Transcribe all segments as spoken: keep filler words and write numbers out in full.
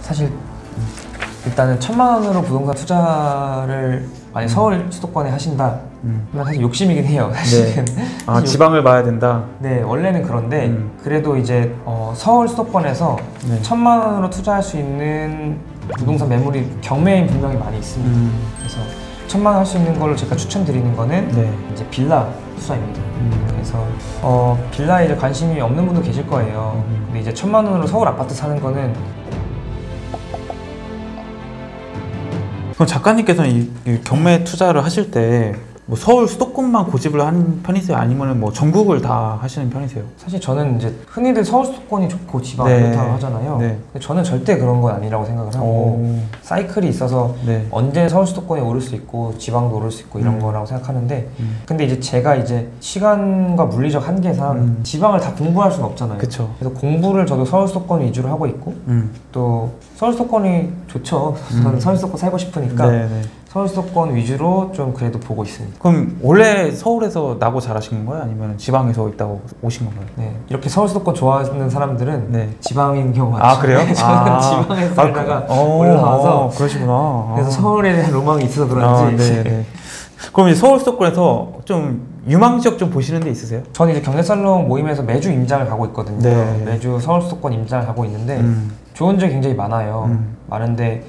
사실 일단은 천만 원으로 부동산 투자를 만약 음. 서울 수도권에 하신다 음. 그러면 사실 욕심이긴 해요. 사실은. 네. 아, 지방을 봐야 된다? 네, 원래는 그런데 음. 그래도 이제 어, 서울 수도권에서 네. 천만 원으로 투자할 수 있는 부동산 매물이 경매인 분명히 많이 있습니다. 음. 그래서 천만 원 할 수 있는 걸로 제가 추천드리는 거는 네. 이제 빌라 투자입니다. 음. 그래서 어, 빌라에 이제 관심이 없는 분도 계실 거예요. 음. 근데 이제 천만 원으로 서울 아파트 사는 거는 그럼 작가님께서는 이, 이 경매 투자를 하실 때 뭐 서울 수도권만 고집을 하는 편이세요? 아니면 뭐 전국을 다 하시는 편이세요? 사실 저는 이제 흔히들 서울 수도권이 좋고 지방 네. 좋다고 하잖아요. 네. 근데 저는 절대 그런 건 아니라고 생각을 하고 오. 사이클이 있어서 네. 언제 서울 수도권에 오를 수 있고 지방도 오를 수 있고 이런 음. 거라고 생각하는데 음. 근데 이제 제가 이제 시간과 물리적 한계상 음. 지방을 다 공부할 수는 없잖아요. 그쵸. 그래서 공부를 저도 서울 수도권 위주로 하고 있고 음. 또 서울 수도권이 좋죠. 저는 음. 서울 수도권 살고 싶으니까 네네. 서울 수도권 위주로 좀 그래도 보고 있습니다. 그럼 원래 서울에서 나고 자라신 건가요? 아니면 지방에서 있다고 오신 건가요? 네, 이렇게 서울 수도권 좋아하는 사람들은 네. 지방인 경우 많죠. 아, 그래요? 저는 아. 지방에 살다가 아, 그, 어, 올라와서 어, 그러시구나. 그래서 아. 서울에 대한 로망이 있어서 그런지 아, 네, 네. 그럼 이제 서울 수도권에서 좀 유망 지역 좀 보시는 데 있으세요? 저는 이제 경제살롱 모임에서 매주 임장을 가고 있거든요. 네. 매주 서울 수도권 임장을 가고 있는데 음. 좋은 지역이 굉장히 많아요. 음. 많은데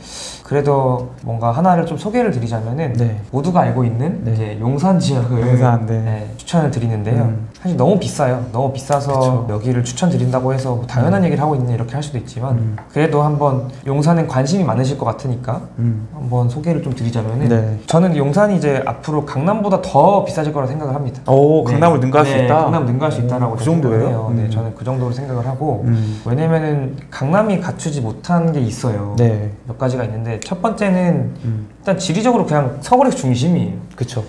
그래도 뭔가 하나를 좀 소개를 드리자면은 네. 모두가 알고 있는 네. 이제 용산 지역을 용산, 네. 네, 추천을 드리는데요. 음. 사실 너무 비싸요. 너무 비싸서 그쵸. 여기를 추천드린다고 해서 뭐 당연한 음. 얘기를 하고 있네 이렇게 할 수도 있지만 음. 그래도 한번 용산엔 관심이 많으실 것 같으니까 음. 한번 소개를 좀 드리자면은 네. 저는 용산이 이제 앞으로 강남보다 더 비싸질 거라고 생각을 합니다. 오, 네. 강남을 능가할 수 네, 있다? 강남 능가할 수 있다라고 그 생각을 정도예요? 해요. 네, 음. 저는 그 정도로 생각을 하고 음. 왜냐면은 강남이 갖추지 못한 게 있어요. 네. 몇 가지가 있는데 첫 번째는 음. 일단 지리적으로 그냥 서울의 중심이에요. 그쵸.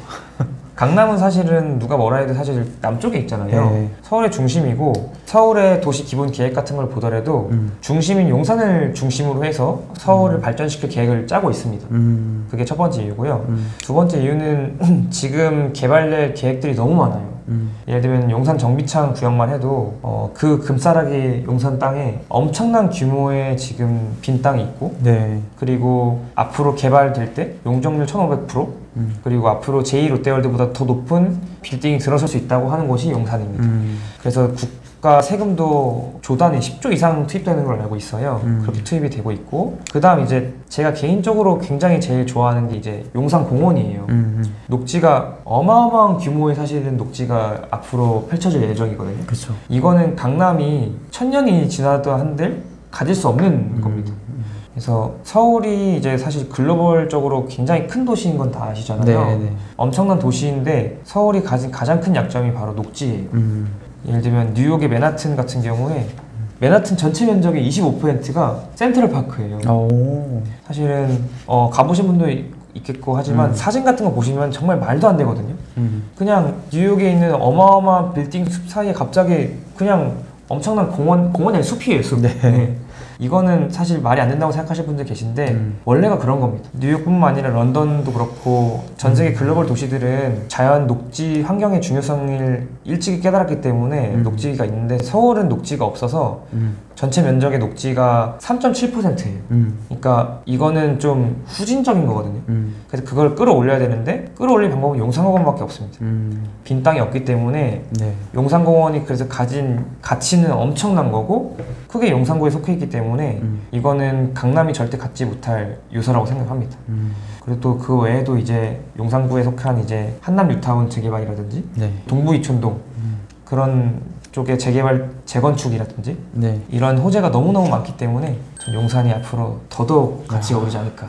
강남은 사실은 누가 뭐라 해도 사실 남쪽에 있잖아요. 네. 서울의 중심이고 서울의 도시 기본 계획 같은 걸 보더라도 음. 중심인 용산을 중심으로 해서 서울을 음. 발전시킬 계획을 짜고 있습니다. 음. 그게 첫 번째 이유고요. 음. 두 번째 이유는 지금 개발될 계획들이 너무 많아요. 음. 예를 들면 용산 정비창 구역만 해도 어, 그 금싸라기 용산 땅에 엄청난 규모의 지금 빈 땅이 있고 네. 그리고 앞으로 개발될 때 용적률 천오백 퍼센트 음. 그리고 앞으로 제이 롯데월드보다 더 높은 빌딩이 들어설 수 있다고 하는 곳이 용산입니다. 음. 그래서 국가 세금도 조단위 십 조 이상 투입되는 걸 알고 있어요. 음. 그렇게 투입이 되고 있고 그 다음 이제 제가 개인적으로 굉장히 제일 좋아하는 게 이제 용산공원이에요. 음. 녹지가 어마어마한 규모의 사실은 녹지가 앞으로 펼쳐질 예정이거든요. 그쵸. 이거는 강남이 천년이 지나도 한들 가질 수 없는 음. 겁니다. 그래서 서울이 이제 사실 글로벌적으로 굉장히 큰 도시인 건 다 아시잖아요. 네, 네. 엄청난 도시인데 서울이 가진 가장 큰 약점이 바로 녹지예요. 음. 예를 들면 뉴욕의 맨하튼 같은 경우에 맨하튼 전체 면적의 이십오 퍼센트가 센트럴파크예요. 오. 사실은 어, 가보신 분도 있겠고 하지만 음. 사진 같은 거 보시면 정말 말도 안 되거든요. 음. 그냥 뉴욕에 있는 어마어마한 빌딩 숲 사이에 갑자기 그냥 엄청난 공원, 공원이 아니라 숲이에요, 숲. 네. 네. 이거는 사실 말이 안 된다고 생각하실 분들 계신데 음. 원래가 그런 겁니다. 뉴욕뿐만 아니라 런던도 그렇고 전 세계 음. 글로벌 도시들은 자연 녹지 환경의 중요성을 일찍이 깨달았기 때문에 음. 녹지가 있는데 서울은 녹지가 없어서 음. 전체 면적의 녹지가 삼 점 칠 퍼센트예요. 음. 그러니까 이거는 좀 후진적인 거거든요. 음. 그래서 그걸 끌어올려야 되는데 끌어올릴 방법은 용산공원밖에 없습니다. 음. 빈 땅이 없기 때문에 네. 용산공원이 그래서 가진 가치는 엄청난 거고 크게 용산구에 속해 있기 때문에 음. 이거는 강남이 절대 갖지 못할 요소라고 생각합니다. 음. 그리고 또 그 외에도 이제 용산구에 속한 이제 한남 뉴타운 재개발이라든지 네. 동부 이촌동 음. 그런 쪽의 재개발 재건축이라든지 네. 이런 호재가 너무너무 많기 때문에 전 용산이 앞으로 더더욱 가치가 아. 오르지 않을까.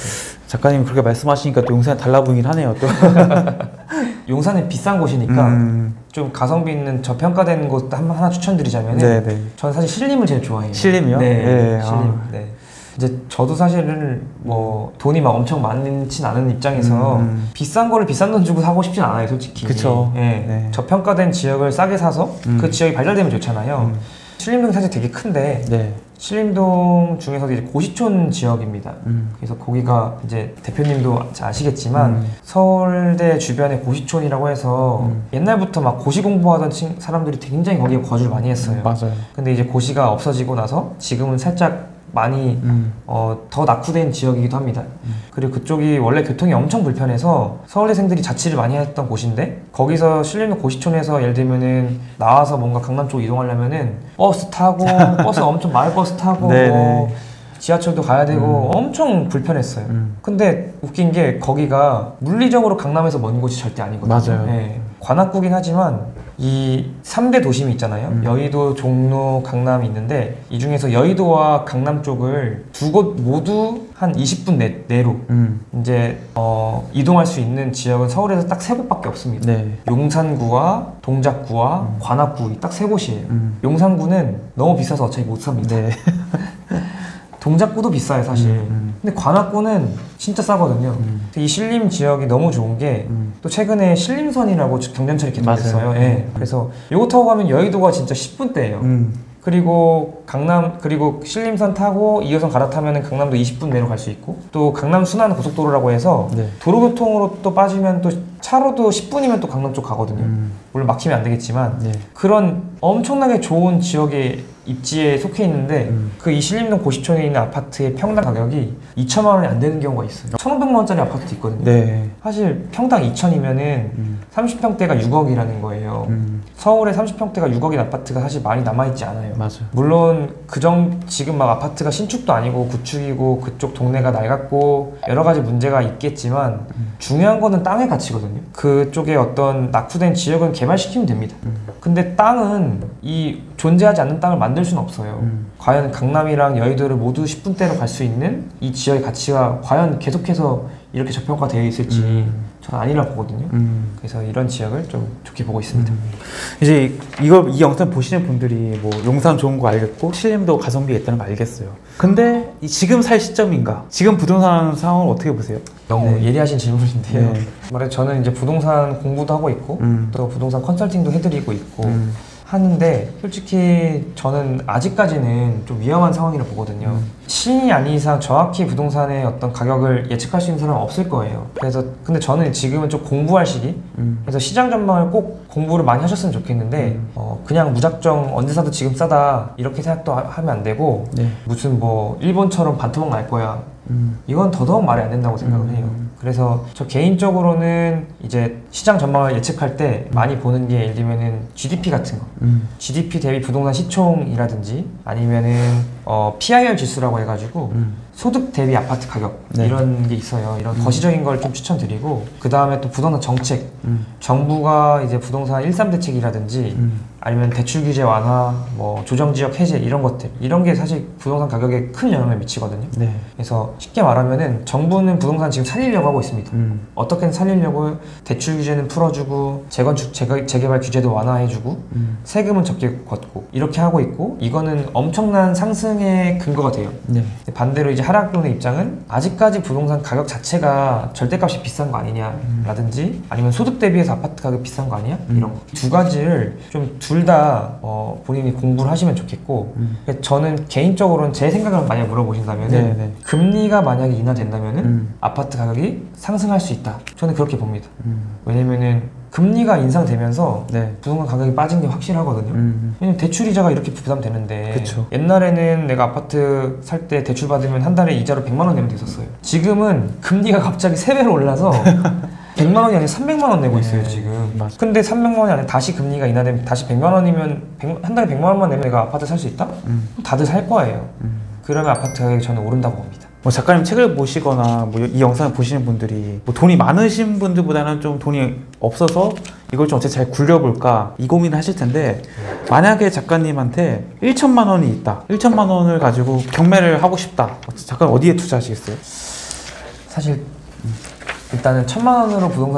작가님이 그렇게 말씀하시니까 또 용산이 달라 보이긴 하네요. 또. 용산은 비싼 곳이니까 음. 좀 가성비 있는 저평가된 곳 한- 하나 추천드리자면 네네. 저는 사실 신림을 제일 좋아해요. 신림이요? 네, 네, 신림. 아. 네. 이제 저도 사실은 뭐 돈이 막 엄청 많진 않은 입장에서 음. 비싼 거를 비싼 돈 주고 사고 싶진 않아요, 솔직히. 그쵸. 예. 네. 저평가된 지역을 싸게 사서 음. 그 지역이 발달되면 좋잖아요. 음. 신림동이 사실 되게 큰데 네. 신림동 중에서도 이제 고시촌 지역입니다. 음. 그래서 거기가 이제 대표님도 아시겠지만 음. 서울대 주변에 고시촌이라고 해서 음. 옛날부터 막 고시 공부하던 친- 사람들이 굉장히 거기에 거주를 많이 했어요. 맞아요. 근데 이제 고시가 없어지고 나서 지금은 살짝 많이 음. 어, 더 낙후된 지역이기도 합니다. 음. 그리고 그쪽이 원래 교통이 엄청 불편해서 서울대생들이 자취를 많이 했던 곳인데 거기서 신림동 고시촌에서 예를 들면은 나와서 뭔가 강남 쪽으로 이동하려면은 버스 타고 버스 엄청 마을버스 타고 뭐 지하철도 가야 되고 음. 엄청 불편했어요. 음. 근데 웃긴 게 거기가 물리적으로 강남에서 먼 곳이 절대 아니거든요. 맞아요. 네. 관악구긴 하지만 이 삼 대 도심이 있잖아요. 음. 여의도, 종로, 강남이 있는데 이 중에서 여의도와 강남 쪽을 두 곳 모두 한 이십 분 내, 내로 음. 이제 어, 이동할 수 있는 지역은 서울에서 딱 세 곳밖에 없습니다. 네. 용산구와 동작구와 음. 관악구 딱 세 곳이에요. 음. 용산구는 너무 비싸서 어차피 못 삽니다. 네. 동작구도 비싸요 사실. 음, 음. 근데 관악구는 진짜 싸거든요. 음. 이 신림 지역이 너무 좋은 게 또 음. 최근에 신림선이라고 경전철이 개통됐어요. 맞아요. 예. 음. 그래서 요거 타고 가면 여의도가 진짜 십 분대예요. 음. 그리고 강남 그리고 신림선 타고 이 호선 갈아타면 강남도 이십 분 내로 갈 수 있고 또 강남 순환 고속도로라고 해서 네. 도로교통으로 또 빠지면 또 차로도 십 분이면 또 강남 쪽 가거든요. 음. 물론 막히면 안 되겠지만 네. 그런 엄청나게 좋은 지역의 입지에 속해 있는데 음. 그 이 신림동 고시촌에 있는 아파트의 평당 가격이 이천만 원이 안 되는 경우가 있어요. 천오백만 원짜리 아파트도 있거든요. 네. 사실 평당 이천이면은 음. 삼십 평대가 육억이라는 거예요. 음. 서울에 삼십 평대가 육억인 아파트가 사실 많이 남아있지 않아요. 맞아요. 물론 그정 지금 막 아파트가 신축도 아니고 구축이고 그쪽 동네가 낡았고 여러 가지 문제가 있겠지만 음. 중요한 거는 땅의 가치거든요. 그쪽에 어떤 낙후된 지역은 개발시키면 됩니다. 음. 근데 땅은 이 존재하지 않는 땅을 만들 수는 없어요. 음. 과연 강남이랑 여의도를 모두 십 분대로 갈 수 있는 이 지역의 가치가 과연 계속해서 이렇게 저평가되어 있을지 음. 저는 아니라 보거든요. 음. 그래서 이런 지역을 좀 좋게 보고 있습니다. 음. 이제 이거 이 영상 보시는 분들이 뭐 용산 좋은 거 알겠고 신림도 가성비가 있다는 거 알겠어요. 근데 이 지금 살 시점인가? 지금 부동산 상황을 어떻게 보세요? 너무 네. 예리하신 질문인데요. 네. 말해 저는 이제 부동산 공부도 하고 있고 음. 또 부동산 컨설팅도 해드리고 있고 음. 하는데 솔직히 저는 아직까지는 좀 위험한 상황이라 보거든요. 음. 신이 아닌 이상 정확히 부동산의 어떤 가격을 예측할 수 있는 사람은 없을 거예요. 그래서 근데 저는 지금은 좀 공부할 시기. 음. 그래서 시장 전망을 꼭 공부를 많이 하셨으면 좋겠는데 음. 어, 그냥 무작정 언제 사도 지금 싸다 이렇게 생각도 하, 하면 안 되고 네. 무슨 뭐 일본처럼 반토막 날 거야. 음. 이건 더더욱 말이 안 된다고 생각을 음. 해요. 그래서 저 개인적으로는 이제 시장 전망을 예측할 때 많이 보는 게 예를 들면은 지디피 같은 거. 음. 지디피 대비 부동산 시총이라든지 아니면은 어, 피아이알 지수라고 해가지고 음. 소득 대비 아파트 가격 네. 이런 게 있어요. 이런 음. 거시적인 걸 좀 추천드리고 그 다음에 또 부동산 정책 음. 정부가 이제 부동산 일삼 대책이라든지 음. 아니면 대출 규제 완화, 뭐 조정 지역 해제 이런 것들 이런 게 사실 부동산 가격에 큰 영향을 미치거든요. 네. 그래서 쉽게 말하면은 정부는 부동산 지금 살리려고 하고 있습니다. 음. 어떻게든 살리려고 대출 규제는 풀어주고 재건축 재개, 재개발 규제도 완화해주고 음. 세금은 적게 걷고 이렇게 하고 있고 이거는 엄청난 상승의 근거가 돼요. 네. 반대로 이제 하락론의 입장은 아직까지 부동산 가격 자체가 절대값이 비싼 거 아니냐라든지 아니면 소득 대비해서 아파트 가격 비싼 거 아니야? 음. 이런 거 두 가지를 좀 둘 다 어, 본인이 공부를 하시면 좋겠고 음. 저는 개인적으로는 제 생각을 만약 물어보신다면 네, 은 네. 금리가 만약에 인하된다면 은 음. 아파트 가격이 상승할 수 있다. 저는 그렇게 봅니다. 음. 왜냐면은 금리가 인상되면서 네. 부동산 가격이 빠진 게 확실하거든요. 음. 왜냐면 대출 이자가 이렇게 부담되는데 그쵸. 옛날에는 내가 아파트 살 때 대출 받으면 한 달에 이자로 백만 원 내면 됐었어요. 지금은 금리가 갑자기 세 배로 올라서 백만 원이 아니라 삼백만 원 내고 있어요. 네, 지금. 맞아. 근데 삼백만 원이 아니라 다시 금리가 인하되면 다시 백만 원이면 백- 한 달에 백만 원만 내면 내가 아파트 살 수 있다? 음. 다들 살 거예요. 음. 그러면 아파트 가격이 저는 오른다고 봅니다. 뭐 작가님 책을 보시거나 뭐 이 영상을 보시는 분들이 뭐 돈이 많으신 분들보다는 좀 돈이 없어서 이걸 좀 어떻게 잘 굴려볼까 이 고민을 하실 텐데 만약에 작가님한테 일천만 원이 있다. 일천만 원을 가지고 경매를 하고 싶다. 작가님 어디에 투자하시겠어요? 사실 일단은 천만 원으로 부동산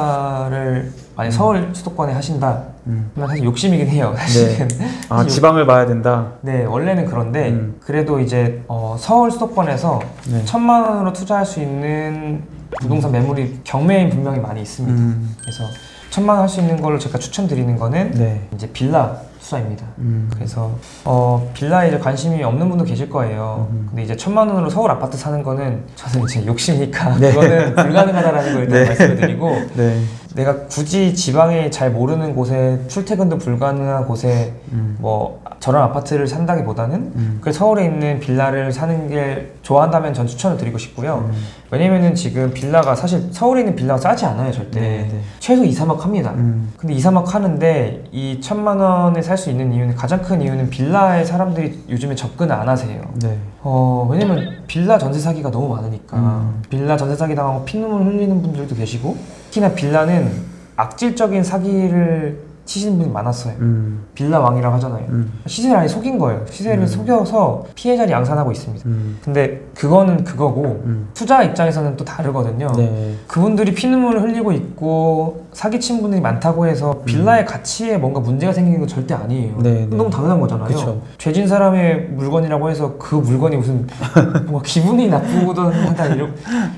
투자를 만약 서울 수도권에 하신다 음. 그러면 사실 욕심이긴 해요. 사실은. 아 사실 지방을 봐야 된다. 네, 원래는 그런데 음. 그래도 이제 어, 서울 수도권에서 네. 천만 원으로 투자할 수 있는 부동산 매물이 경매인 분명히 많이 있습니다. 음. 그래서 천만 원 할 수 있는 걸로 제가 추천드리는 거는 네. 이제 빌라 투자입니다. 음. 그래서 어, 빌라에 이제 관심이 없는 분도 계실 거예요. 음. 근데 이제 천만 원으로 서울 아파트 사는 거는 저는 이제 욕심이니까 네. 그거는 불가능하다라는 걸 일단 네. 말씀을 드리고 네. 내가 굳이 지방에 잘 모르는 곳에 출퇴근도 불가능한 곳에 음. 뭐 저런 아파트를 산다기보다는 음. 그 서울에 있는 빌라를 사는 게 좋아한다면 전 추천을 드리고 싶고요. 음. 왜냐면은 지금 빌라가 사실 서울에 있는 빌라가 싸지 않아요, 절대. 네, 네. 최소 이, 삼억 합니다. 음. 근데 이, 삼억 하는데 이 천만 원에 살 수 있는 이유는, 가장 큰 이유는 빌라에 사람들이 요즘에 접근을 안 하세요. 네. 어, 왜냐면 빌라 전세 사기가 너무 많으니까. 음. 빌라 전세 사기 당하고 피눈물 흘리는 분들도 계시고, 특히나 빌라는 악질적인 사기를 치시는 분이 많았어요. 음. 빌라 왕이라고 하잖아요. 음. 시세를 아예 속인 거예요. 시세를 음. 속여서 피해자를 양산하고 있습니다. 음. 근데 그거는 그거고 음. 투자 입장에서는 또 다르거든요. 네. 그분들이 피눈물을 흘리고 있고 사기친 분들이 많다고 해서 빌라의 가치에 뭔가 문제가 생기는 건 절대 아니에요. 네, 네. 너무 당연한 거잖아요. 그쵸. 죄진 사람의 물건이라고 해서 그 물건이 무슨 뭔가 기분이 나쁘거든 한다 이런.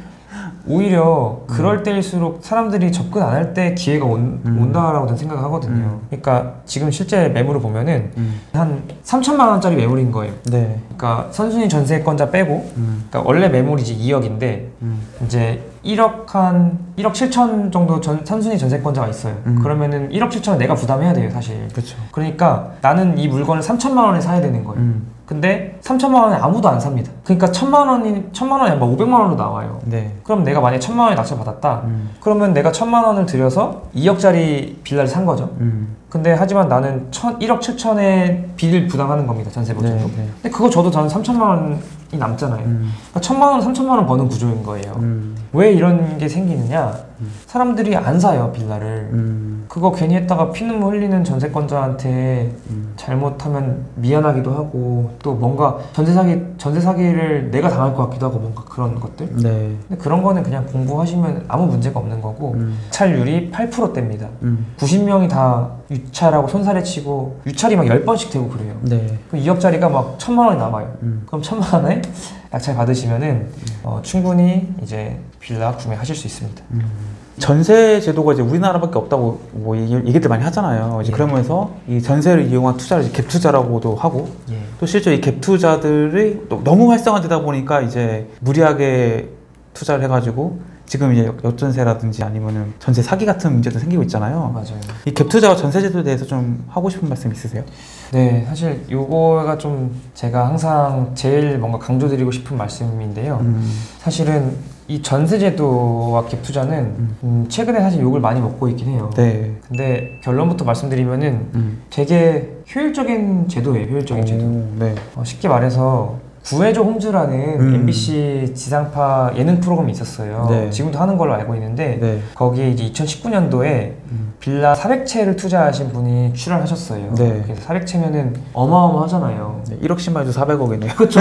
오히려 그럴 때일수록 사람들이 접근 안 할 때 기회가 온, 음. 온다라고 저는 생각을 하거든요. 음. 그러니까 지금 실제 매물을 보면은 음. 한 삼천만 원짜리 매물인 거예요. 네. 그러니까 선순위 전세권자 빼고, 음. 그러니까 원래 매물이 이제 이억인데 음. 이제 일억 한 일억 칠천 정도 전, 선순위 전세권자가 있어요. 음. 그러면은 일억 칠천은 내가 부담해야 돼요, 사실. 그렇죠. 그러니까 나는 이 물건을 삼천만 원에 사야 되는 거예요. 음. 근데 삼천만 원에 아무도 안 삽니다. 그러니까 천만 원이 천만 원이 아니라 오백만 원으로 나와요. 네. 그럼 내가 만약에 천만 원에 낙찰 받았다. 음. 그러면 내가 천만 원을 들여서 이억짜리 빌라를 산 거죠. 음. 근데 하지만 나는 천, 일억 칠천의 빚을 부담하는 겁니다, 전세 보증도. 네, 네. 근데 그거 저도 저는 삼천만 원이 남잖아요. 음. 그러니까 천만 원, 삼천만 원 버는 구조인 거예요. 음. 왜 이런 게 생기느냐? 사람들이 안 사요, 빌라를. 음. 그거 괜히 했다가 피눈물 흘리는 전세권자한테 음. 잘못하면 미안하기도 하고, 또 뭔가 전세 사기, 전세 사기를 내가 당할 것 같기도 하고, 뭔가 그런 것들. 네. 근데 그런 거는 그냥 공부하시면 아무 문제가 없는 거고, 음. 유찰률이 팔 퍼센트대입니다. 음. 구십 명이 다 유찰하고 손살에 치고, 유찰이 막 열 번씩 되고 그래요. 네. 그럼 이억짜리가 막 천만 원이 남아요. 음. 그럼 천만 원에 낙찰 받으시면은 어, 충분히 이제 빌라 구매하실 수 있습니다. 음. 전세 제도가 이제 우리나라밖에 없다고 뭐 얘기, 얘기들 많이 하잖아요. 이제 예. 그러면서 이 전세를 이용한 투자를 이제 갭 투자라고도 하고, 예. 또 실제 이 갭 투자들이 또 너무 활성화되다 보니까 이제 무리하게 투자를 해가지고 지금 이제 역전세라든지 아니면은 전세 사기 같은 문제도 생기고 있잖아요. 맞아요. 이 갭 투자와 전세 제도에 대해서 좀 하고 싶은 말씀 있으세요? 네, 사실 요거가 좀 제가 항상 제일 뭔가 강조드리고 싶은 말씀인데요. 음. 사실은 이 전세제도와 갭 투자는 음. 음, 최근에 사실 욕을 많이 먹고 있긴 해요. 네. 근데 결론부터 말씀드리면은 음. 되게 효율적인 제도예요. 효율적인 제도. 오, 네. 어, 쉽게 말해서 구해줘 홈즈라는 음. 엠비씨 지상파 예능 프로그램이 있었어요. 네. 지금도 하는 걸로 알고 있는데 네. 거기에 이제 이천십구 년도에 음. 빌라 사백 채를 투자하신 분이 출연하셨어요. 네. 그래서 사백 채면은 어마어마하잖아요. 네. 일억씩만 해도 사백억이네요. 그렇죠.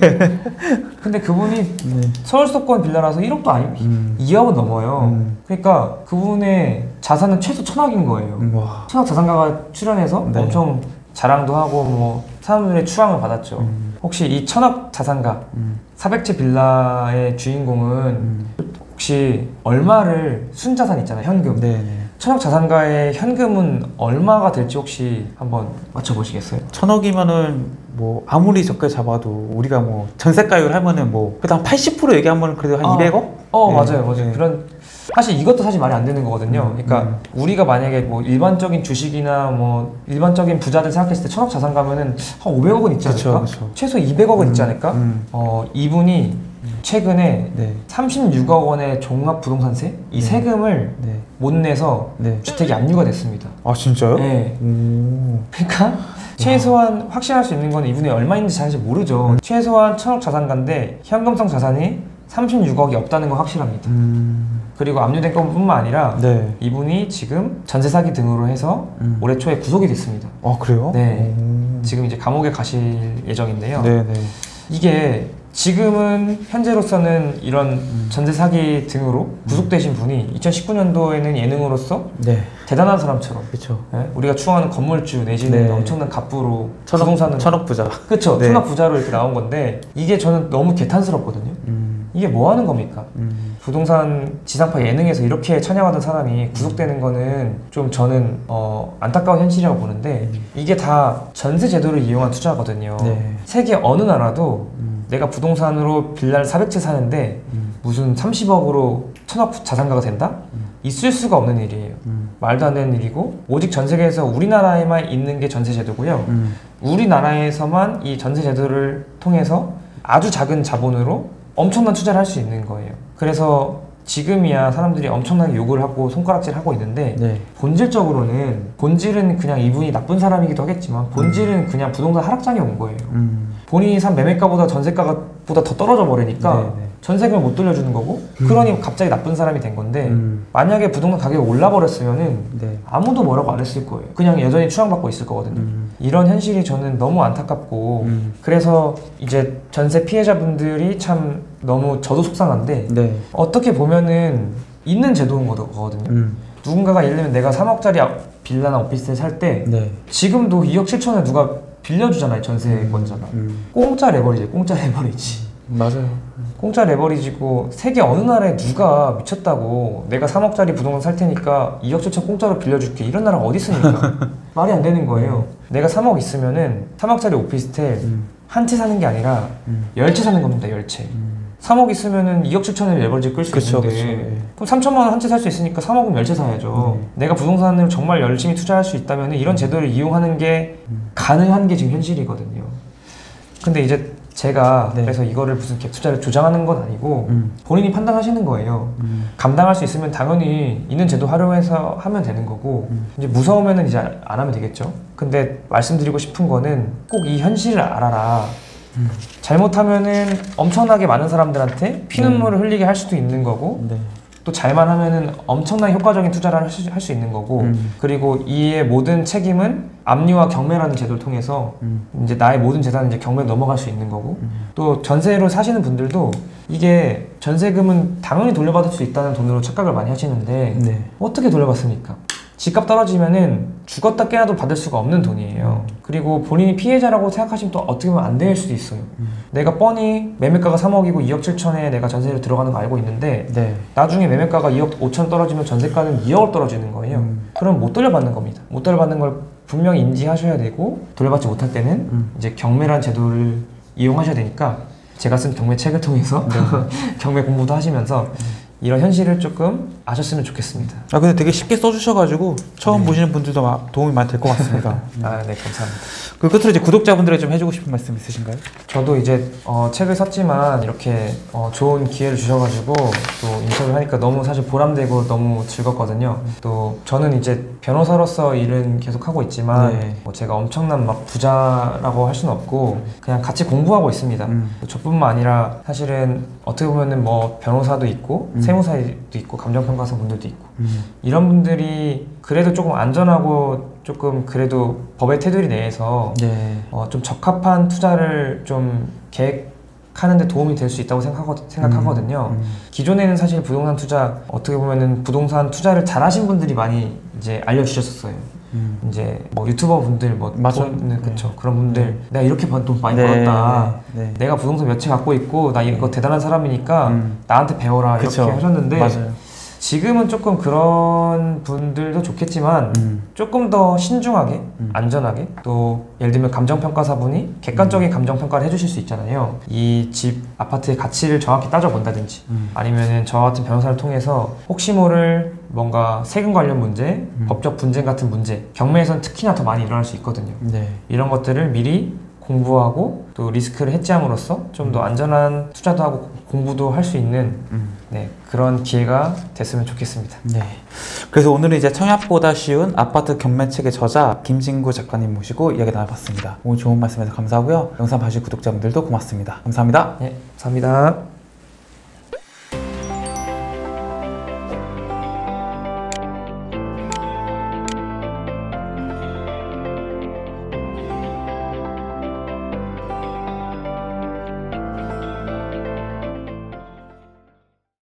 근데 그분이 네. 서울 수도권 빌라라서 일억도 아니고 음. 이억은 넘어요. 음. 그러니까 그분의 자산은 최소 천억인 거예요. 음, 와. 천억 자산가가 출연해서 네. 엄청 자랑도 하고 뭐 사람들의 추앙을 받았죠. 음. 혹시 이 천억 자산가 음. 사백 채 빌라의 주인공은 음. 혹시 얼마를 순자산 있잖아요, 현금. 네. 천억 자산가의 현금은 얼마가 될지 혹시 한번 맞춰보시겠어요? 천억이면은 뭐 아무리 적게 잡아도 우리가 뭐 전세가율 하면은 뭐 그래도 한 팔십 퍼센트 얘기하면 그래도 한 아. 이백억? 어 네. 맞아요 맞아요. 네. 그런 사실 이것도 사실 말이 안 되는 거거든요. 음, 그러니까 음. 우리가 만약에 뭐 일반적인 주식이나 뭐 일반적인 부자들 생각했을 때 천억 자산 가면은 한 오백억은 있지 그쵸, 않을까? 그쵸. 최소 이백억은 음, 있지 않을까? 음. 어 이분이 최근에 네. 삼십육억 원의 종합부동산세 이 네. 세금을 네. 못 내서 네. 주택이 압류가 됐습니다. 아 진짜요? 네. 오. 그러니까 최소한 확실할 수 있는 건 이분이 얼마인지 사실 모르죠. 최소한 천억 자산가인데 현금성 자산이 삼십육억이 없다는 건 확실합니다. 음. 그리고 압류된 것뿐만 아니라 네. 이분이 지금 전세 사기 등으로 해서 음. 올해 초에 구속이 됐습니다. 아 그래요? 네. 오. 지금 이제 감옥에 가실 예정인데요. 네, 네. 이게 지금은 현재로서는 이런 음. 전세 사기 등으로 구속되신 분이 이천십구 년도에는 예능으로서 네. 대단한 사람처럼 그렇죠. 네? 우리가 추앙하는 건물주 내지는 네. 엄청난 갑부로 천억, 부동산으로 천억 부자. 그쵸 네. 천억 부자로 이렇게 나온 건데 이게 저는 너무 개탄스럽거든요. 음. 이게 뭐 하는 겁니까? 음. 부동산 지상파 예능에서 이렇게 찬양하던 사람이 구속되는 거는 좀 저는 어, 안타까운 현실이라고 보는데 이게 다 전세 제도를 이용한 투자거든요. 네. 세계 어느 나라도 음. 내가 부동산으로 빌라를 사백 채 사는데 음. 무슨 삼십억으로 천억 자산가가 된다? 음. 있을 수가 없는 일이에요. 음. 말도 안 되는 일이고 오직 전 세계에서 우리나라에만 있는 게 전세 제도고요. 음. 우리나라에서만 이 전세 제도를 통해서 아주 작은 자본으로 엄청난 투자를 할 수 있는 거예요. 그래서 지금이야 사람들이 엄청나게 욕을 하고 손가락질 하고 있는데 네. 본질적으로는 본질은 그냥 이분이 나쁜 사람이기도 하겠지만 본질은 그냥 부동산 하락장에 온 거예요. 음. 본인이 산 매매가보다 전세가가 보다 더 떨어져 버리니까 네, 네. 전세금을 못 돌려주는 거고 음. 그러니 갑자기 나쁜 사람이 된 건데 음. 만약에 부동산 가격이 올라 버렸으면은 네. 아무도 뭐라고 안 했을 거예요. 그냥 여전히 추앙받고 있을 거거든요. 음. 이런 현실이 저는 너무 안타깝고 음. 그래서 이제 전세 피해자분들이 참 너무 저도 속상한데 네. 어떻게 보면은 있는 제도인 거거든요. 음. 누군가가 예를 들면 내가 삼억짜리 빌라나 오피스텔 살 때 네. 지금도 이억 칠천에 누가 빌려주잖아요. 전세권자가. 음. 공짜 레버리지. 공짜 레버리지. 맞아요. 공짜 레버리지고 세계 어느 나라에 누가 미쳤다고 내가 삼억짜리 부동산 살 테니까 이억 칠천 공짜로 빌려줄게 이런 나라가 어디 있습니까? 말이 안 되는 거예요. 내가 삼억 있으면은 삼억짜리 오피스텔 음. 한 채 사는 게 아니라 음. 열 채 사는 겁니다. 열 채. 음. 삼억 있으면은 이억 칠천에 레버리지 끌 수 그쵸, 있는데 그쵸, 예. 그럼 삼천만 원 한 채 살 수 있으니까 삼억은 열 채 사야죠. 음. 내가 부동산을 정말 열심히 투자할 수 있다면 이런 제도를 이용하는 게 음. 가능한 게 지금 현실이거든요. 근데 이제 제가 네. 그래서 이거를 무슨 갭 투자를 조장하는 건 아니고 음. 본인이 판단하시는 거예요. 음. 감당할 수 있으면 당연히 있는 제도 활용해서 하면 되는 거고 음. 이제 무서우면은 이제 안 하면 되겠죠. 근데 말씀드리고 싶은 거는 꼭 이 현실을 알아라. 음. 잘못하면은 엄청나게 많은 사람들한테 피눈물을 흘리게 할 수도 있는 거고 네. 또 잘만 하면은 엄청나게 효과적인 투자를 할 수 있는 거고 음. 그리고 이의 모든 책임은 압류와 경매라는 제도를 통해서 음. 이제 나의 모든 재산은 이제 경매로 넘어갈 수 있는 거고 음. 또 전세로 사시는 분들도 이게 전세금은 당연히 돌려받을 수 있다는 돈으로 착각을 많이 하시는데 네. 어떻게 돌려받습니까? 집값 떨어지면은 죽었다 깨어나도 받을 수가 없는 돈이에요. 그리고 본인이 피해자라고 생각하시면 또 어떻게 보면 안 될 수도 있어요. 음. 내가 뻔히 매매가가 삼억이고 이억 칠천에 내가 전세를 들어가는 거 알고 있는데 네. 나중에 매매가가 이억 오천 떨어지면 전세가는 이억을 떨어지는 거예요. 음. 그럼 못 돌려받는 겁니다. 못 돌려받는 걸 분명히 인지하셔야 되고 돌려받지 못할 때는 음. 이제 경매라는 제도를 이용하셔야 되니까 제가 쓴 경매 책을 통해서 경매 공부도 하시면서 이런 현실을 조금 아셨으면 좋겠습니다. 아 근데 되게 쉽게 써주셔가지고 처음 네. 보시는 분들도 마- 도움이 많이 될 것 같습니다. 아, 네, 감사합니다. 그 끝으로 이제 구독자분들에게 좀 해주고 싶은 말씀 있으신가요? 저도 이제 어, 책을 썼지만 이렇게 어, 좋은 기회를 주셔가지고 또 인터뷰를 하니까 너무 사실 보람되고 너무 즐겁거든요. 또 저는 이제 변호사로서 일은 계속 하고 있지만 네. 뭐 제가 엄청난 막 부자라고 할 수는 없고 그냥 같이 공부하고 있습니다. 음. 또 저뿐만 아니라 사실은 어떻게 보면은 뭐 변호사도 있고 음. 세무사도 있고 감정평가사 분들도 있고 음. 이런 분들이 그래도 조금 안전하고 조금 그래도 법의 테두리 내에서 네. 어, 좀 적합한 투자를 좀 계획하는 데 도움이 될 수 있다고 생각하거, 생각하거든요. 음. 기존에는 사실 부동산 투자 어떻게 보면은 부동산 투자를 잘하신 분들이 많이 이제 알려주셨었어요. 음. 이제 뭐 유튜버 분들 뭐 맞아요. 돈, 그쵸 그런 분들 내가 이렇게 번- 돈 많이 네, 벌었다. 네, 네. 내가 부동산 몇 채 갖고 있고 나 이거 대단한 사람이니까 음. 나한테 배워라 그쵸. 이렇게 하셨는데 맞아요. 지금은 조금 그런 분들도 좋겠지만 음. 조금 더 신중하게 음. 안전하게 또 예를 들면 감정평가사분이 객관적인 감정평가를 해주실 수 있잖아요. 이 집 아파트의 가치를 정확히 따져본다든지 음. 아니면은 저 같은 변호사를 통해서 혹시 모를 뭔가 세금 관련 문제, 음. 법적 분쟁 같은 문제 경매에서는 특히나 더 많이 일어날 수 있거든요. 네. 이런 것들을 미리 공부하고 또 리스크를 해지함으로써 좀 더 안전한 투자도 하고 공부도 할 수 있는 음. 네, 그런 기회가 됐으면 좋겠습니다. 네. 그래서 오늘은 이제 청약보다 쉬운 아파트 경매책의 저자 김진구 작가님 모시고 이야기 나눠봤습니다. 오늘 좋은 말씀해서 감사하고요. 영상 봐주신 구독자분들도 고맙습니다. 감사합니다. 네, 감사합니다.